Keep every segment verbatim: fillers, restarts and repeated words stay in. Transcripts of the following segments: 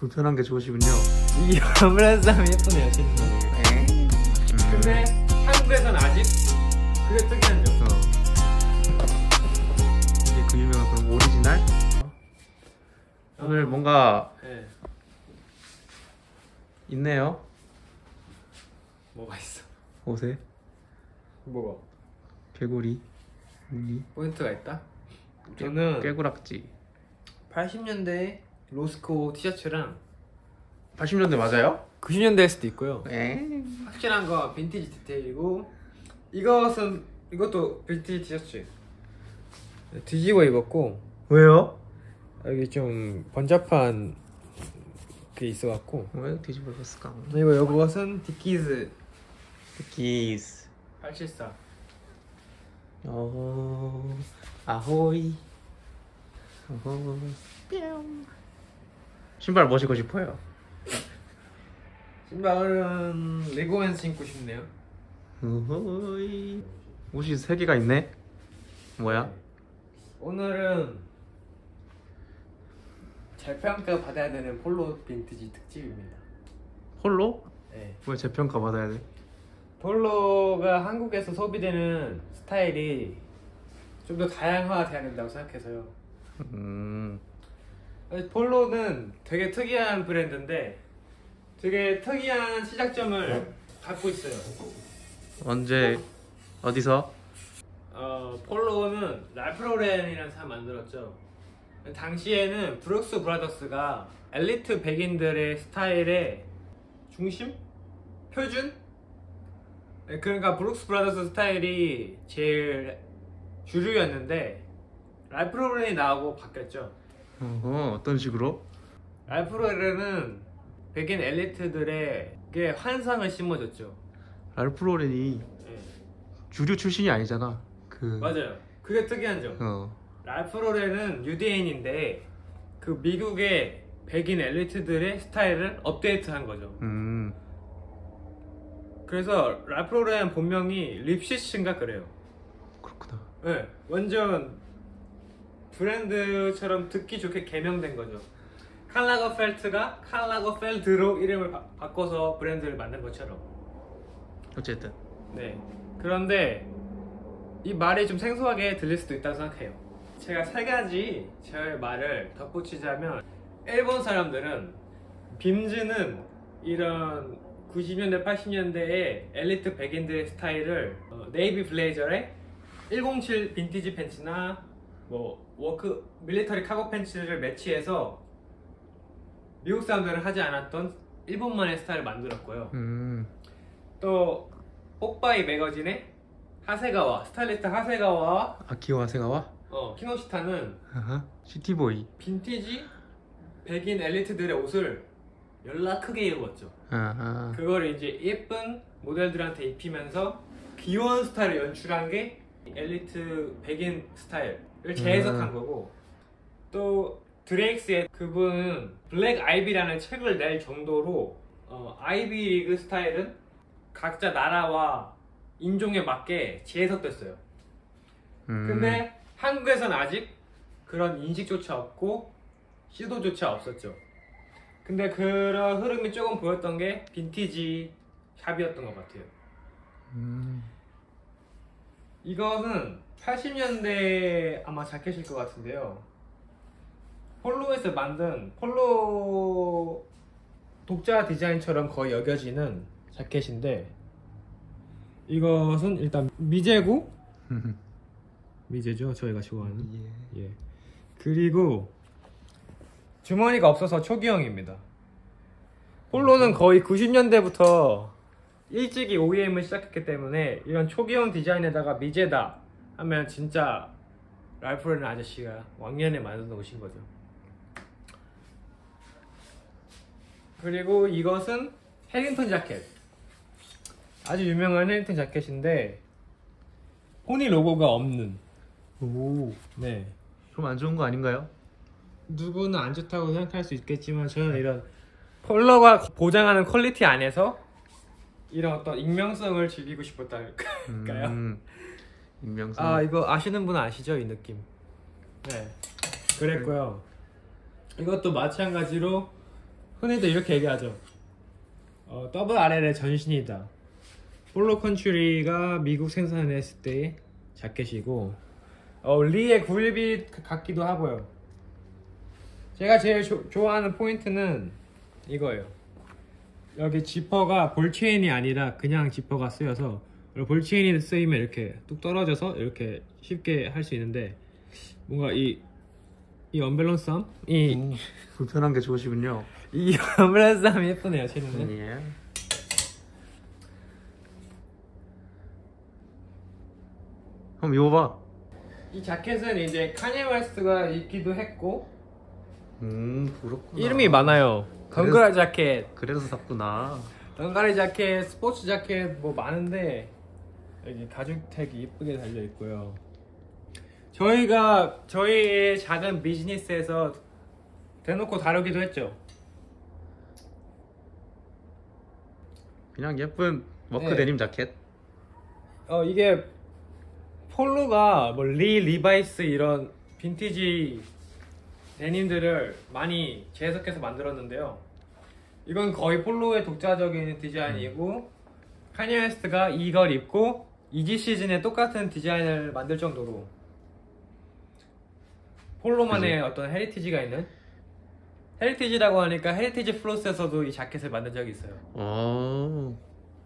불편한 게 좋으시군요. 이 아무래도 하면 예쁘네요, 진짜. 음. 근데 한국에선 아직 그게 특이한 점. 어. 이게 그 유명한 그런 오리지널? 오늘 뭔가 네. 있네요. 뭐가 있어? 옷에 뭐가? 개구리, 무늬, 포인트가 있다? 저는 깨구락지. 팔십 년대 로스코 티셔츠랑 팔십 년대 맞아요? 구십 년대일 수도 있고요. 에? 확실한 거 빈티지 디테일이고, 이것은 이것도 빈티지 티셔츠 뒤집어 입었고, 왜요? 여기 좀 번잡한 게 있어갖고. 왜 뒤집어 입었을까? 그리고 이것은 디키즈 키스. 팔칠사. 어, 아호이. 어허. 뿅. 신발 뭐 신고 싶어요? 신발은 레고엔스 신고 싶네요. 어허이. 옷이 세 개가 있네. 뭐야? 오늘은 재평가 받아야 되는 폴로 빈티지 특집입니다. 폴로? 네. 왜 재평가 받아야 돼? 폴로가 한국에서 소비되는 스타일이 좀 더 다양화돼야 된다고 생각해서요. 음. 폴로는 되게 특이한 브랜드인데 되게 특이한 시작점을 갖고 있어요. 언제 어디서? 어, 폴로는 랄프 로렌이라는 사람 만들었죠. 당시에는 브룩스 브라더스가 엘리트 백인들의 스타일의 중심? 표준? 그러니까 브룩스 브라더스 스타일이 제일 주류였는데 랄프 로렌이 나오고 바뀌었죠. 어허, 어떤 식으로? 랄프 로렌은 백인 엘리트들에게 환상을 심어줬죠. 랄프 로렌이 네. 주류 출신이 아니잖아. 그 맞아요. 그게 특이한 점. 어. 랄프 로렌은 유대인인데 그 미국의 백인 엘리트들의 스타일을 업데이트한 거죠. 음. 그래서 랄프 로렌 본명이 립시츠인가 그래요. 그렇구나. 네, 완전 브랜드처럼 듣기 좋게 개명된 거죠. 칼 라거펠트가 칼 라거펠드로 이름을 바, 바꿔서 브랜드를 만든 것처럼. 어쨌든. 네. 그런데 이 말이 좀 생소하게 들릴 수도 있다고 생각해요. 제가 세 가지 제 말을 덧붙이자면, 일본 사람들은 빔즈는 이런 구십 년대 팔십 년대의 엘리트 백인들의 스타일을 어, 네이비 블레이저에 일공칠 빈티지 팬츠나 뭐 워크 밀리터리 카고 팬츠를 매치해서 미국 사람들은 하지 않았던 일본만의 스타일을 만들었고요. 음. 또 뽀빠이 매거진의 하세가와 스타일리스트 하세가와 아키오 하세가와? 어, 키노시타는 아하. 시티보이. 빈티지 백인 엘리트들의 옷을 연락 크게 입었죠. 아하. 그걸 이제 예쁜 모델들한테 입히면서 귀여운 스타일을 연출한 게 엘리트 백인 스타일을 재해석한 음. 거고, 또 드레익스의 그분은 블랙 아이비라는 책을 낼 정도로 어, 아이비 리그 스타일은 각자 나라와 인종에 맞게 재해석됐어요. 음. 근데 한국에선 아직 그런 인식조차 없고 시도조차 없었죠. 근데 그런 흐름이 조금 보였던 게 빈티지 샵이었던 것 같아요. 음. 이것은 팔십 년대 아마 자켓일 것 같은데요. 폴로에서 만든 폴로 독자 디자인처럼 거의 여겨지는 자켓인데, 이것은 일단 미제고 미제죠, 저희가 좋아하는. 예. 예. 그리고 주머니가 없어서 초기형입니다. 폴로는 거의 구십 년대부터 일찍이 오이엠을 시작했기 때문에 이런 초기형 디자인에다가 미제다 하면 진짜 랄프 로렌 아저씨가 왕년에 만든 옷인 거죠. 그리고 이것은 해링턴 자켓. 아주 유명한 해링턴 자켓인데 포니 로고가 없는. 오. 네. 그럼 안 좋은 거 아닌가요? 누구는 안 좋다고 생각할 수 있겠지만 저는 이런 폴로가 보장하는 퀄리티 안에서 이런 어떤 익명성을 즐기고 싶었달까요? 음. 익명성. 아, 이거 아시는 분 아시죠? 이 느낌. 네, 그랬고요. 이것도 마찬가지로 흔히들 이렇게 얘기하죠. 어, 더블 알엘의 전신이다. 폴로 컨츄리가 미국 생산했을 때의 자켓이고, 어, 리의 구일비 같기도 하고요. 제가 제일 조, 좋아하는 포인트는 이거예요. 여기 지퍼가 볼체인이 아니라 그냥 지퍼가 쓰여서, 볼체인이 쓰이면 이렇게 뚝 떨어져서 이렇게 쉽게 할 수 있는데, 뭔가 이, 이 언밸런스함? 이, 음, 불편한 게 좋으시군요. 이 언밸런스함이 예쁘네요, 쟤는. 예. 한번 입어봐. 이 자켓은 이제 카니에 웨스트가 입기도 했고, 음, 그렇구나. 이름이 많아요. 덩그라 자켓, 그래서 샀구나. 덩가리 자켓, 스포츠 자켓 뭐 많은데 여기 가죽 택이 이쁘게 달려 있고요. 저희가 저희의 작은 비즈니스에서 대놓고 다루기도 했죠. 그냥 예쁜 워크 네. 데님 자켓. 어 이게 폴로가 뭐 리, 리바이스 이런 빈티지 데님들을 많이 재해석해서 만들었는데요. 이건 거의 폴로의 독자적인 디자인이고, 카니에 웨스트가 이걸 입고 이지 시즌에 똑같은 디자인을 만들 정도로 폴로만의 그치? 어떤 헤리티지가 있는, 헤리티지라고 하니까 헤리티지 플러스에서도 이 자켓을 만든 적이 있어요. 어.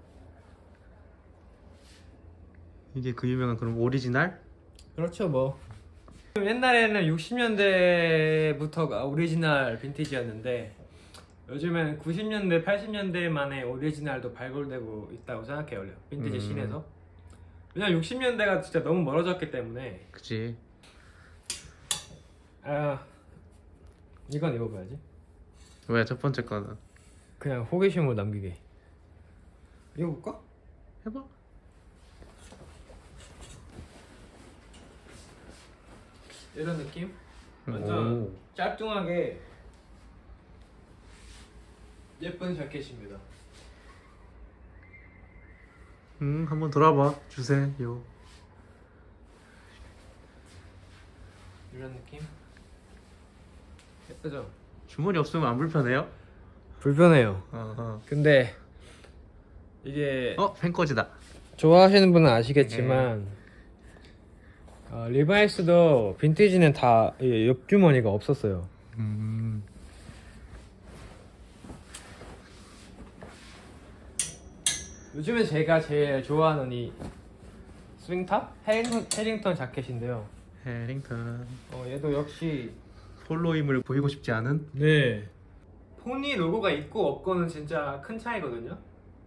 이게 그 유명한 그럼 오리지널? 그렇죠. 뭐 옛날에는 육십 년대부터가 오리지널 빈티지였는데, 요즘엔 구십 년대, 팔십 년대만의 오리지널도 발굴되고 있다고 생각해요, 빈티지 음. 씬에서. 왜냐면 육십 년대가 진짜 너무 멀어졌기 때문에. 그치. 아, 이건 입어봐야지. 왜 첫 번째 거는? 그냥 호기심을 남기게. 입어볼까? 해봐. 이런 느낌? 완전 오. 짤뚱하게 예쁜 자켓입니다. 음, 한번 돌아봐 주세요. 이런 느낌? 예쁘죠? 주머니 없으면 안 불편해요? 불편해요. 어허. 근데 이게 어, 펜꽂이다. 좋아하시는 분은 아시겠지만 어, 리바이스도 빈티지는 다 옆주머니가 없었어요. 음. 요즘에 제가 제일 좋아하는 이 스윙탑? 해링턴, 해링턴 자켓인데요. 해링턴. 어, 얘도 역시 폴로임을 보이고 싶지 않은? 네. 포니 로고가 있고 없고는 진짜 큰 차이거든요.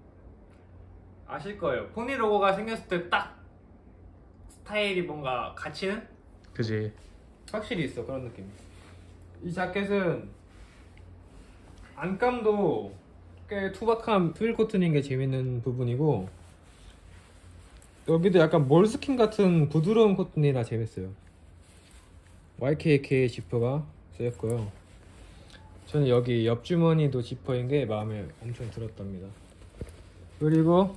아실 거예요. 포니 로고가 생겼을 때 딱 스타일이 뭔가 갇히는? 그지. 확실히 있어, 그런 느낌. 이 자켓은 안감도 꽤 투박한 트윌 코튼인 게 재밌는 부분이고, 여기도 약간 몰스킨 같은 부드러운 코튼이라 재밌어요. 와이케이케이 지퍼가 쓰였고요. 저는 여기 옆주머니도 지퍼인 게 마음에 엄청 들었답니다. 그리고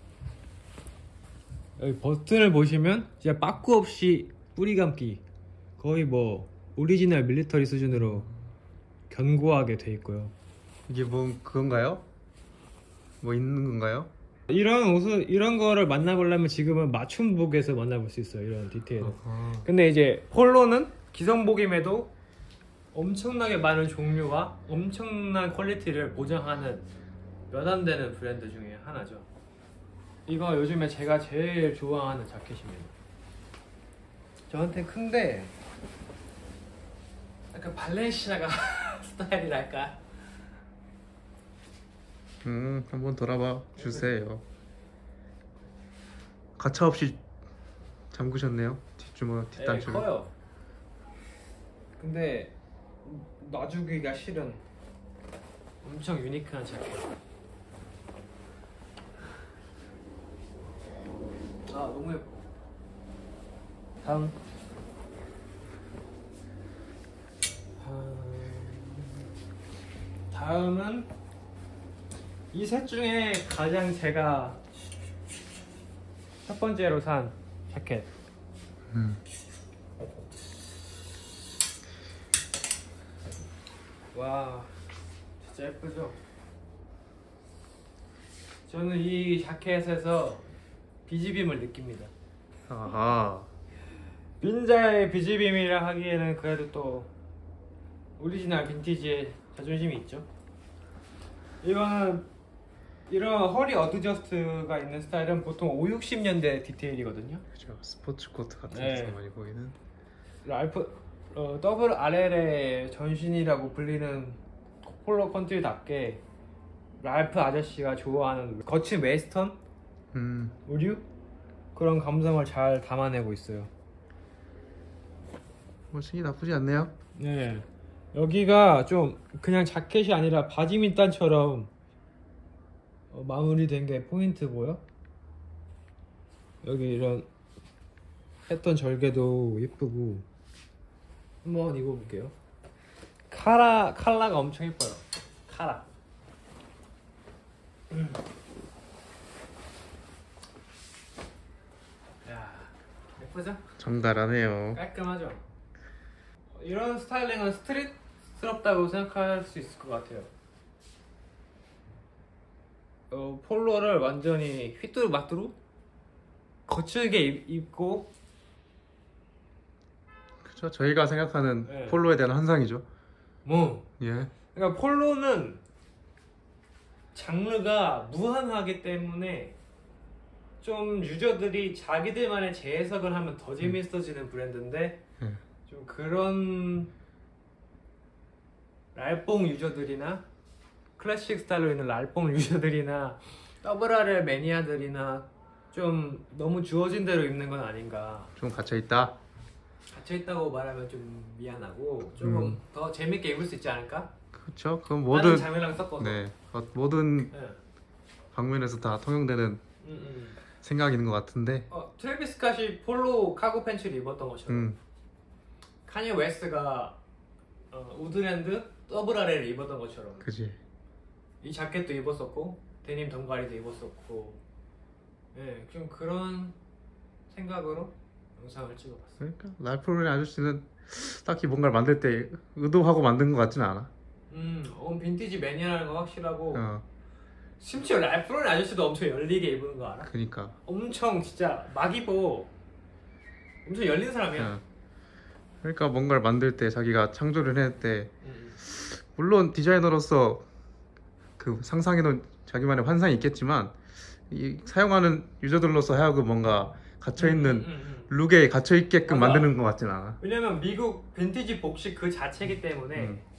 여기 버튼을 보시면 진짜 빠꾸 없이 뿌리 감기, 거의 뭐 오리지널 밀리터리 수준으로 견고하게 돼 있고요. 이게 뭐 그건가요? 뭐 있는 건가요? 이런 옷을, 이런 거를 만나보려면 지금은 맞춤복에서 만나볼 수 있어요, 이런 디테일. 어허. 근데 이제 폴로는 기성복임에도 엄청나게 많은 종류와 엄청난 퀄리티를 보장하는 몇 안 되는 브랜드 중에 하나죠. 이거 요즘에 제가 제일 좋아하는 자켓입니다. 저한테 큰데 약간 발렌시아가 스타일이랄까? 음, 한번 돌아봐 주세요. 가차없이 잠그셨네요. 뒷주머 네, 뒷단추를. 커요. 근데 놔주기가 싫은 엄청 유니크한 자켓. 아, 너무 예뻐. 다음. 다음은 이 셋 중에 가장 제가 첫 번째로 산 자켓. 음. 와, 진짜 예쁘죠? 저는 이 자켓에서 비지빔을 느낍니다. 아하. 빈자의 비지빔이라 하기에는 그래도 또 오리지널 빈티지의 자존심이 있죠. 이거는 이런 허리 어드저스트가 있는 스타일은 보통 오십, 육십 년대 디테일이거든요. 그죠. 스포츠 코트 같은 네. 데서 많이 보이는. 랄프 어, 더블 알엘의 전신이라고 불리는 폴로 컨트리답게 랄프 아저씨가 좋아하는 거친 웨스턴 음. 의류 그런 감성을 잘 담아내고 있어요. 멋이 나쁘지 않네요. 네. 여기가 좀 그냥 자켓이 아니라 바지 밑단처럼 어, 마무리된 게 포인트 보여? 여기 이런 패턴 절개도 예쁘고 한번 입어볼게요. 카라 칼라가 엄청 예뻐요. 카라. 음. 야 예쁘죠? 정갈하네요. 깔끔하죠? 이런 스타일링은 스트릿스럽다고 생각할 수 있을 것 같아요. 어, 폴로를 완전히 휘뚜루마뚜루 거칠게 입, 입고 그죠. 저희가 생각하는 네. 폴로에 대한 환상이죠. 뭐 예. 그러니까 폴로는 장르가 무한하기 때문에 좀 유저들이 자기들만의 재해석을 하면 더 재밌어지는 브랜드인데 예. 좀 그런 랄뽕 유저들이나 클래식 스타일로 있는 랄뽕 유저들이나 더블알엘 매니아들이나 좀 너무 주어진 대로 입는 건 아닌가. 좀 갇혀 있다. 갇혀있다고 말하면 좀 미안하고 조금 음. 더 재밌게 입을 수 있지 않을까? 그렇죠. 그럼 모든 모든 장르랑 섞어서. 네 어, 모든 네. 방면에서 다 통용되는 음, 음. 생각이 있는 것 같은데. 어, 트래비스 스캇이 폴로 카고 팬츠를 입었던 것처럼 음. 카니 웨스트가 어, 우드랜드 더블 알엘을 입었던 것처럼 그지. 이 자켓도 입었었고 데님 덩가리도 입었었고 예, 좀 그런 생각으로 영상을 찍어봤어요. 그러니까 랄프로렌 아저씨는 딱히 뭔가를 만들 때 의도하고 만든 것 같지는 않아. 음, 어, 빈티지 매니아라는 거 확실하고 어. 심지어 랄프로렌 아저씨도 엄청 열리게 입은 거 알아? 그니까. 엄청 진짜 막 입어. 엄청 열린 사람이야. 어. 그러니까 뭔가를 만들 때 자기가 창조를 해낼 때 음. 물론 디자이너로서 그 상상해놓은 자기만의 환상이 있겠지만 이 사용하는 유저들로서 하여금 뭔가 갇혀있는 음, 음, 음, 음. 룩에 갇혀있게끔 맞아. 만드는 것 같진 않아. 왜냐면 미국 빈티지 복식 그 자체이기 때문에 음.